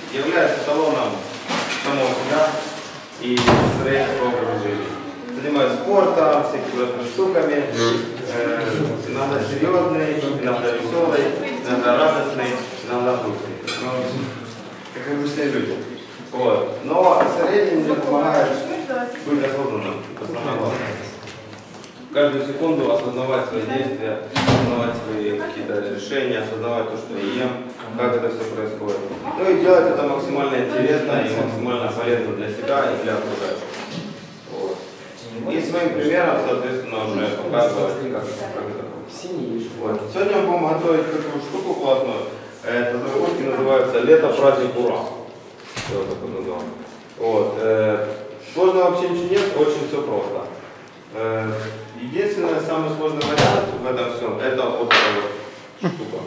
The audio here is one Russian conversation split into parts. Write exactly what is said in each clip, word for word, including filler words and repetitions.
является эталоном самого себя и строительства образа жизни. Занимаюсь спортом, всякими штуками, э, иногда серьезный, иногда веселый, иногда радостный, иногда грустный. Ну, как обычные люди. Вот. Но соревнование мне помогает быть осознанным. Это самое главное. Каждую секунду осознавать свои действия, осознавать свои какие-то решения, осознавать то, что я ем, как это все происходит. Ну и делать это максимально интересно и максимально полезно для себя и для окружающих. Вот. И своим примером, соответственно, уже показывать, как это происходит. Вот. Сегодня мы будем готовить такую штуку классную. Это заготовки называются «Лето, праздник, ура». Вот так вот называем. Вот. Э, сложно вообще ничего нет, очень все просто. Э, единственный, самый сложный вариант в этом всем, это вот эта вот штука.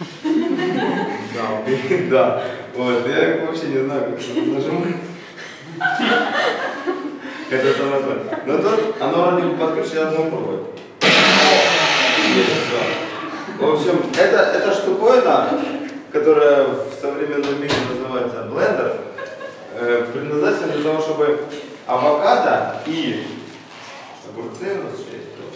Да, да. Вот. Я вообще не знаю, как это нажимать. Это самое сложное. Но тут оно вроде бы подключено, одно пробовать. В общем, это, это штуковина, которая в современном мире называется блендер, э, предназначена для того, чтобы авокадо и огурцы у нас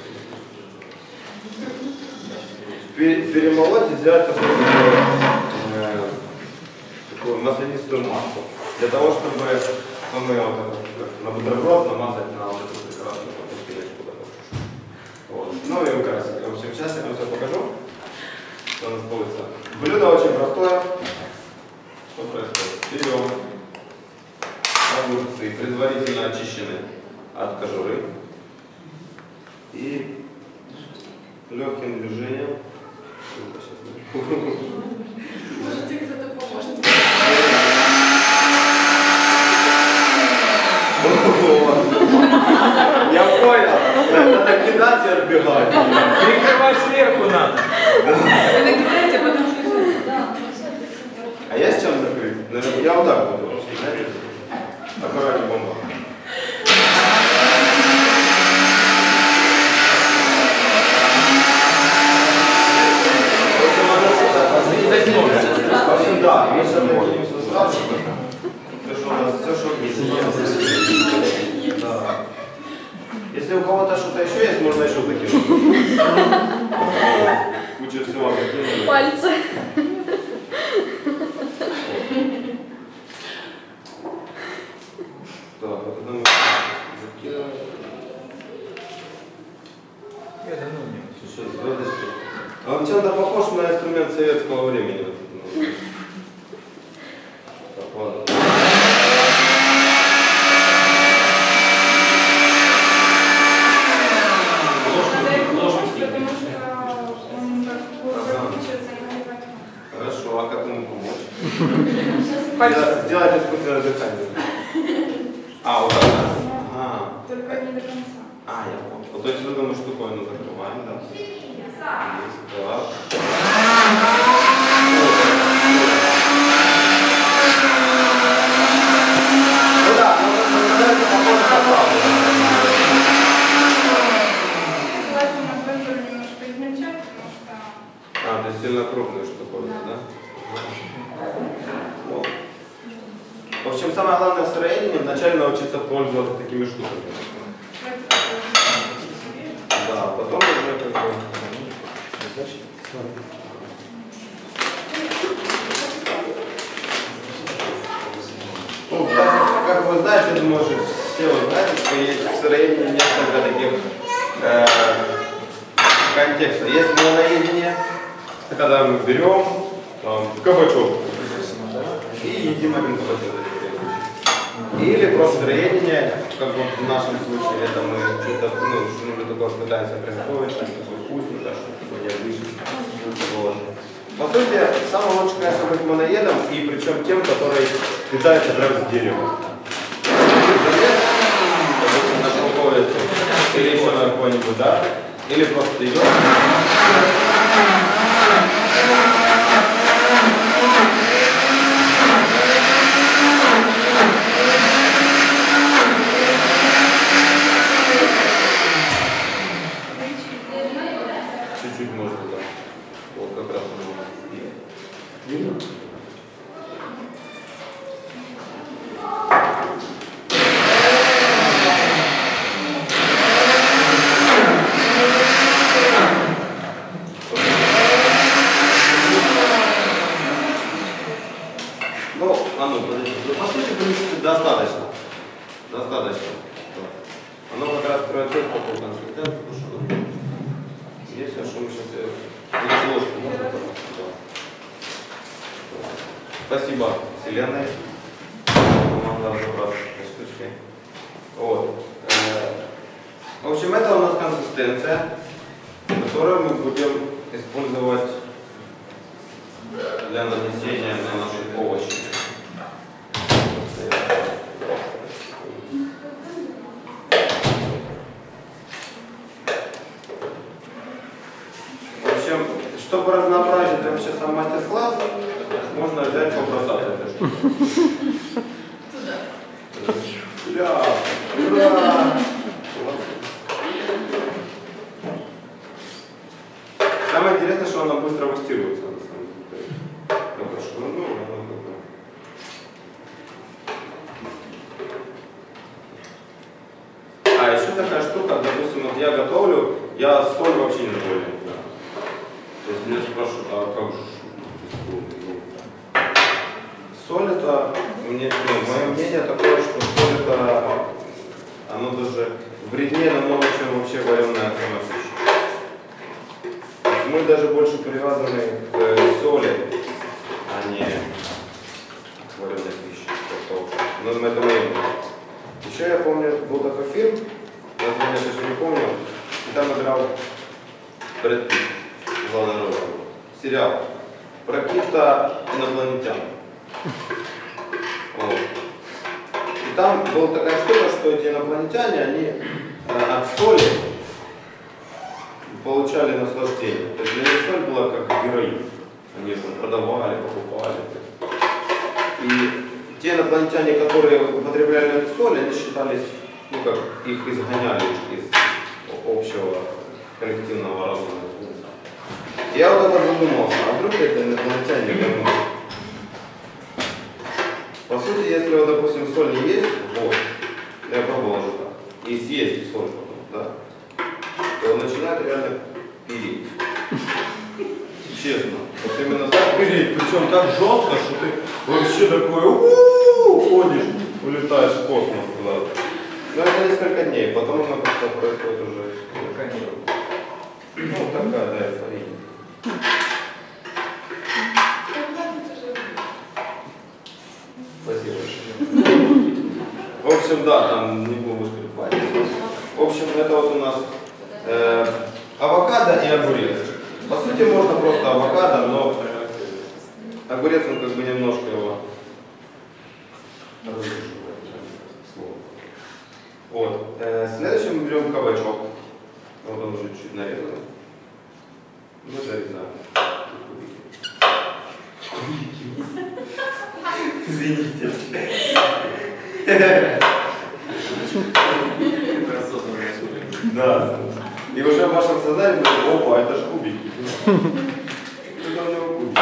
есть, перемолоть и сделать такую, э, такую маслянистую массу. Для того, чтобы ну, мы вот, на бутерброд намазать на вот эту прекрасную пилочку. Вот. Ну и украсить. В общем, сейчас я вам все покажу, что у нас получится. Блюдо очень простое. Что происходит? Берем огурцы, предварительно очищены от кожуры. И легким движением. Можете кто-то поможет. Я понял. Надо кидать и отбегать. Прикрывать сверху надо. Вы накидаете, потом что? А я с чем закрыть? Наверное, я вот так буду вообще, знаете? Аккуратнее бомба. В общем, да, мы сейчас закинем все сразу. Все, что у нас, все, что есть. Да. Если у кого-то что-то еще есть, можно еще закинуть. Куча всего закинули. Пальцы. Так, вот это мы закинули. Это ну нет. Сейчас, звездочки. А он чем-то похож на инструмент советского времени. Так, ладно. Хорошо, а как ему помочь? Сделать искусственное дыхание. А, вот так, да? Ага. Только не до конца. А, я понял. Вот, то есть вот эту штуковину закрываем, да? Есть, так. Ну да, но это похоже на правду. Желательно блендер немножко измельчать, потому что... А, то есть сильно крупную штуковину, да? Вот. В общем, самое главное в строении вначале научиться пользоваться такими штуками. Да, потом уже как бы... Ну, как, как вы знаете, я думаю, все вы знаете, что есть в строении несколько таких э, контекстов. Есть меланоедение, это когда мы берем там, кабачок и едим один кабачок. Или просто строение, как вот в нашем случае, это мы что-то, ну, что-нибудь такое пытаемся приготовить, что-то вкусненькое, что-то необычное. Вот. По сути, самое лучшее, конечно, быть моноедом, и причем тем, который питается прямо с дерева. Допустим, на шелковицу, или еще на какой-нибудь, да? Или просто идет. Чуть-чуть можно, да. Вот как раз видно. А ну, подожди. Ну, по сути, в принципе, достаточно. Достаточно. Оно как раз превратилось в такую консистенцию, потому что оно... Здесь, а что мы сейчас... Здесь ложку можно просто сюда. Спасибо, Вселенной. Помогла разобраться с этой штучкой. Вот. В общем, это у нас консистенция, которую мы будем использовать для нанесения на наши овощи. В общем, чтобы разнообразить вообще сам мастер-класс, можно взять побросать эту штуку. Туда. Ура! Самое интересное, что она быстро выстирывается, на самом деле. Только что, ну, оно как-то... А, еще такая штука, допустим, вот я готовлю, я соль вообще не доволен. Да. То есть меня спрашивают, а как же соль это, мне, ну, мое мнение такое, что соль это, оно даже вреднее намного, чем вообще вареная сама пища. Мы даже больше привязаны к соли, а не к вареной пище. Но это мое мнение. Еще я помню, был такой фильм, название я даже не помню, и там играл Брэд Питт, главная роль. Сериал про каких-то инопланетян. Вот. И там была такая штука, что эти инопланетяне, они э, от соли получали наслаждение. То есть для них соль была как героин. Они там продавали, покупали. И те инопланетяне, которые употребляли эту соль, они считались, ну как, их изгоняли из общего коллективного разума. Я вот это задумался, а вдруг это инопланетяне вернут? По сути, если, вот, допустим, соль не есть, вот, я пробовал уже так, и съесть соль потом, да, то он начинает реально переть. Честно. Вот именно так переть, причем так жестко, что ты вообще такой у-у-у, ходишь, улетаешь в космос куда-то. Но это несколько дней, потом оно как-то происходит уже. Ну, такая, да, эйфория. Спасибо. В общем, да, там не буду скрипать. В общем, это вот у нас э, авокадо и огурец. По сути, можно просто авокадо, но огурец, он как бы немножко его разрушивает. Вот. Э, следующим мы берем кабачок. Вот он уже чуть нарезанный. Мы зарезаем. Извините. Да. И уже в вашем сознании будет, опа, это ж кубики. Это у него кубики.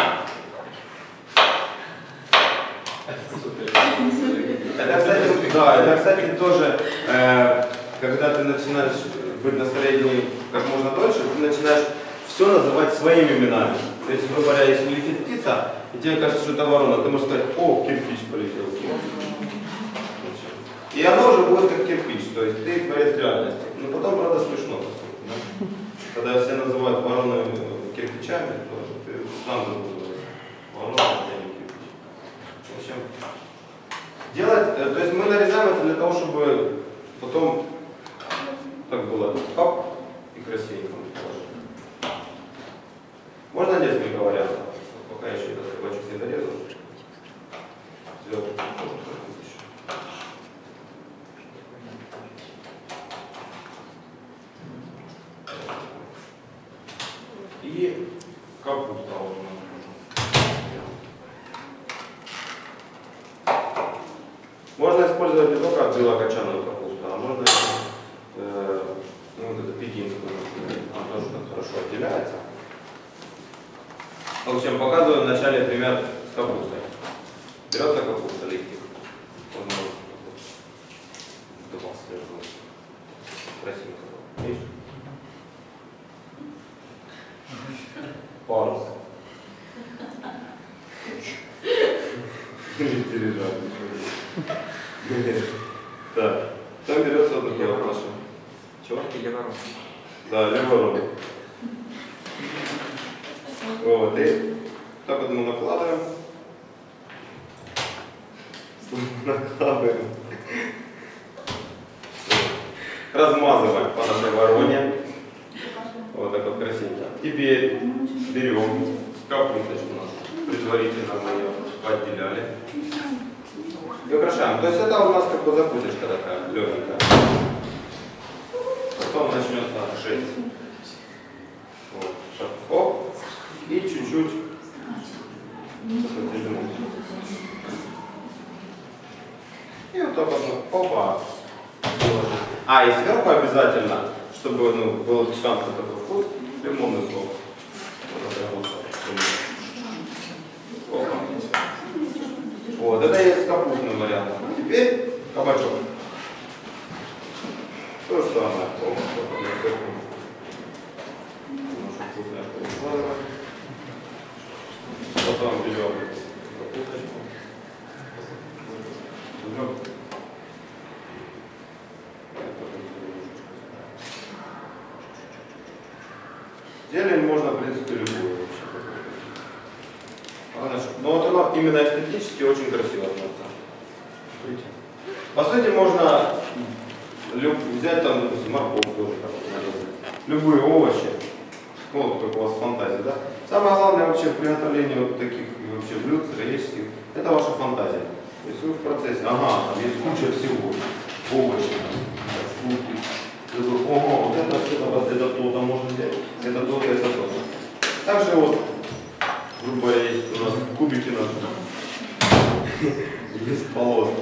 Это, кстати, да, это, кстати, тоже, э, когда ты начинаешь быть на настроении как можно дольше, ты начинаешь все называть своими именами. То есть, грубо говоря, если летит птица, и тебе кажется, что это ворона, ты можешь сказать, о, кирпич полетел. И оно уже будет как кирпич, то есть ты творец реальности. Но потом, правда, смешно. Да? Когда все называют вороны кирпичами, то ты сам забываешь. Ворона, а не кирпич. В общем, делать, то есть мы нарезаем это для того, чтобы потом так было, хоп, и красивенько. Можно несколько вариантов, пока еще этот кабачок не дорезал. И капуста. Можно использовать не только белокочанную капусту, а можно э, ну, вот эту пекинскую, она тоже так хорошо отделяется. В общем, показываю вначале пример с капустой. Берется капуста, листик. Он думал сверху. Красивенько. Видишь? Парус. Видите, лежат. Так, кто берется вот такой вопрос? Чего? Леворук. Да, левой руку. Вот, и так вот мы накладываем. Накладываем. Размазываем по нашей вороне. Вот так вот красивенько. Теперь берем капусточку нашу. Предварительно мы ее отделяли. И украшаем. То есть это у нас как бы закусочка такая легенькая. Потом начнется шесть. Вот. Так, оп. И чуть-чуть. И вот так вот. Опа. А, и сверху обязательно, чтобы ну, был шанс на такой вкус, лимонный сок. Вот, опа. Вот, это есть капустный вариант. Теперь кабачок. То же самое. Опа, потом берем капусточку. Зелень можно, в принципе, любую. Но вот она именно эстетически очень красиво смотрится. По сути, можно взять там, допустим, морковку тоже, любые овощи. Ну, вот как у вас фантазия, да? Самое главное вообще в приготовлении вот таких вообще блюд сыроежских, это ваша фантазия. То есть вы в процессе, ага, там есть куча всего, овощи, фрукты. Ого, вот это, это, это то-то можно взять, это то-то, это то-то. Также вот, грубо говоря, есть у нас кубики наши, без полоски.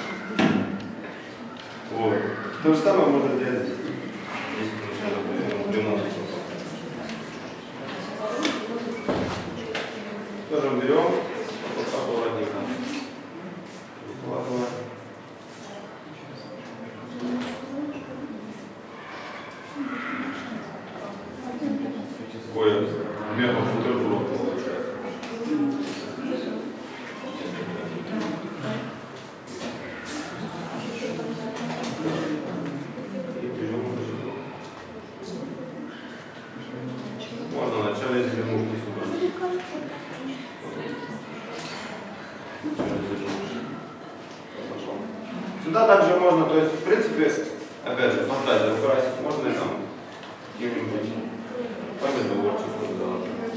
Вот. То же самое можно сделать здесь. Здесь, лимонный сок. Тоже берем, вот так аккуратненько. Выкладываем. Ой, мега бутерброд получается. Можно вначале зеленушки сюда. Сюда также можно, то есть в принципе, опять же, фантазию украсить, можно и там каким-нибудь помидорчик туда.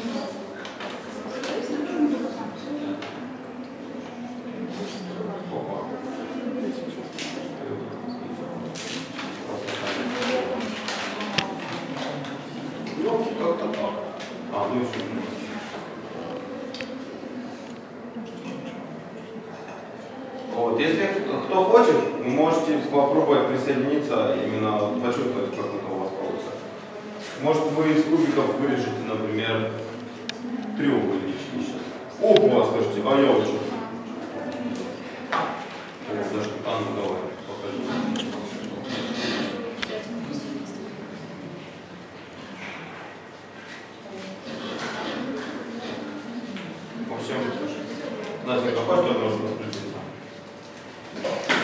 Опа. Ну, как-то так. А, ну еще. Вот, если кто хочет, вы можете попробовать присоединиться, именно почувствовать, как это у вас получится. Может, вы из кубиков вырежете, например, треугольнички сейчас. Ого, скажите, а я учу. О, даже, а ну давай, покажи. В общем, Настя, какой что-то можно включиться?